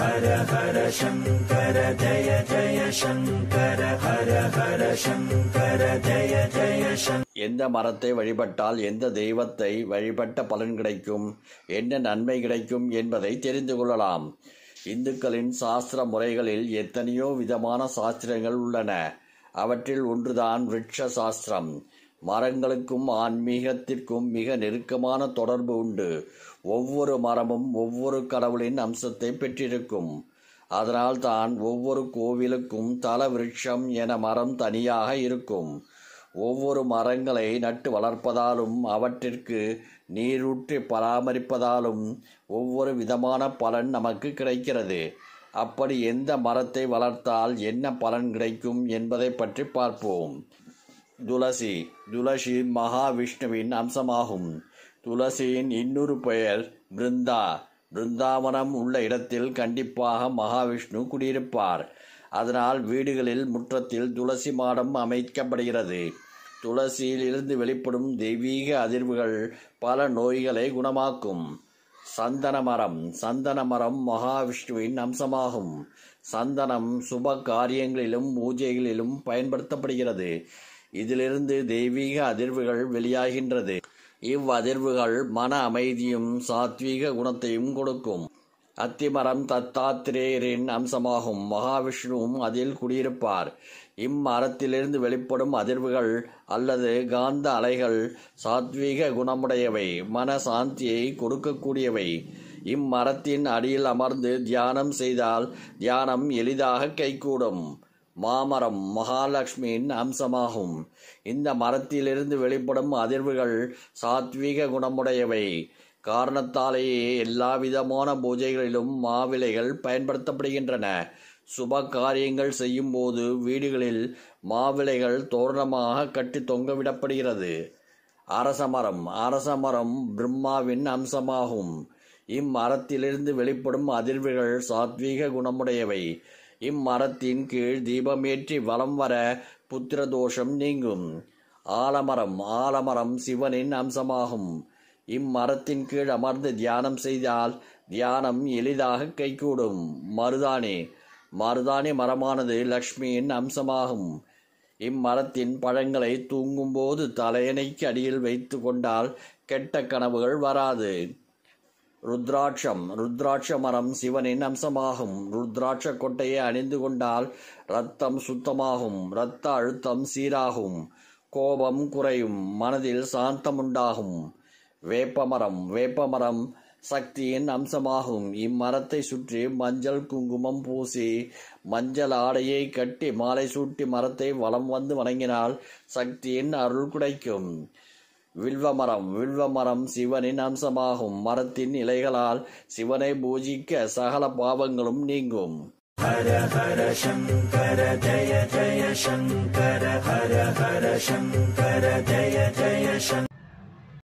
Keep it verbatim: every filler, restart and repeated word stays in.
ஹர ஹர சங்கர ஜய ஜய சங்கர ஹர ஹர சங்கர ஜய ஜய சங்கர. எந்த மரத்தை வழிபட்டால் எந்த தெய்வத்தை வழிபட்ட பலன் கிடைக்கும், என்ன நன்மை கிடைக்கும் என்பதை தெரிந்து கொள்ளலாம். இந்துக்களின் சாஸ்திர முறைகளில் எத்தனையோ விதமான சாஸ்திரங்கள் உள்ளன. அவற்றில் ஒன்றுதான் விருட்ச சாஸ்திரம். மரங்களுக்கும் ஆன்மீகத்திற்கும் மிக நெருக்கமான தொடர்பு உண்டு. ஒவ்வொரு மரமும் ஒவ்வொரு கடவுளின் அம்சத்தை பெற்றிருக்கும். அதனால் தான் ஒவ்வொரு கோவிலுக்கும் தல விருட்சம் என மரம் தனியாக இருக்கும். ஒவ்வொரு மரங்களை நட்டு வளர்ப்பதாலும் அவற்றிற்கு நீரூற்றி பராமரிப்பதாலும் ஒவ்வொரு விதமான பலன் நமக்கு கிடைக்கிறது. அப்படி எந்த மரத்தை வளர்த்தால் என்ன பலன் கிடைக்கும் என்பதை பற்றி பார்ப்போம். துளசி. துளசி மகாவிஷ்ணுவின் அம்சமாகும். துளசியின் இன்னொரு பெயர் பிருந்தா. பிருந்தாவனம் உள்ள இடத்தில் கண்டிப்பாக மகாவிஷ்ணு குடியிருப்பார். அதனால் வீடுகளில் முற்றத்தில் துளசி மாடம் அமைக்கப்படுகிறது. துளசியில் இருந்து வெளிப்படும் தெய்வீக அதிர்வுகள் பல நோய்களை குணமாக்கும். சந்தன மரம். சந்தன மரம் மகாவிஷ்ணுவின் அம்சமாகும். சந்தனம் சுப காரியங்களிலும் பூஜைகளிலும் பயன்படுத்தப்படுகிறது. இதிலிருந்து தெய்வீக அதிர்வுகள் வெளியாகின்றது. இவ்வதிர்வுகள் மன அமைதியும் சாத்வீக குணத்தையும் கொடுக்கும். அத்திமரம் தத்தாத்திரேயரின் அம்சமாகும். மகாவிஷ்ணுவும் அதில் குடியிருப்பார். இம்மரத்திலிருந்து வெளிப்படும் அதிர்வுகள் அல்லது காந்த அலைகள் சாத்வீக குணமுடையவை, மன சாந்தியை கொடுக்கக்கூடியவை. இம்மரத்தின் அடியில் அமர்ந்து தியானம் செய்தால் தியானம் எளிதாக கைகூடும். மாமரம் மகாலட்சுமியின் அம்சமாகும். இந்த மரத்திலிருந்து வெளிப்படும் அதிர்வுகள் சாத்வீக குணமுடையவை. காரணத்தாலேயே எல்லா விதமான பூஜைகளிலும் மாவிலைகள் பயன்படுத்தப்படுகின்றன. சுப காரியங்கள் செய்யும் போது வீடுகளில் மாவிலைகள் தோரணமாக கட்டி தொங்கவிடப்படுகிறது. அரசமரம். அரசமரம் பிரம்மாவின் அம்சமாகும். இம்மரத்திலிருந்து வெளிப்படும் அதிர்வுகள் சாத்வீக குணமுடையவை. இம்மரத்தின் கீழ் தீபமேற்றி வலம் வர புத்திர தோஷம் நீங்கும். ஆலமரம். ஆலமரம் சிவனின் அம்சமாகும். இம்மரத்தின் கீழ் அமர்ந்து தியானம் செய்தால் தியானம் எளிதாக கைகூடும். மருதாணி. மருதாணி மரமானது லக்ஷ்மியின் அம்சமாகும். இம்மரத்தின் பழங்களை தூங்கும்போது தலையணைக்கு அடியில் வைத்து கொண்டால் கெட்ட கனவுகள் வராது. ருத்ராட்சம். ருத்ராட்ச மரம் சிவனின் அம்சமாகும். ருத்ராட்ச கொட்டையை அணிந்து கொண்டால் இரத்தம் சுத்தமாகும், இரத்த அழுத்தம் சீராகும், கோபம் குறையும், மனதில் சாந்தம் உண்டாகும். வேப்பமரம். வேப்பமரம் சக்தியின் அம்சமாகும். இம்மரத்தை சுற்றி மஞ்சள் குங்குமம் பூசி மஞ்சள் ஆடையை கட்டி மாலை சூட்டி மரத்தை வலம் வந்து வணங்கினால் சக்தியின் அருள் கிடைக்கும். வில்வமரம். வில்வமரம் சிவனின் அம்சமாகும். மரத்தின் இலைகளால் சிவனை பூஜிக்க சகல பாவங்களும் நீங்கும். ஹர ஹர சங்கர ஜய ஜய சங்கர ஹர ஹர சங்கர ஜய ஜய சங்கர.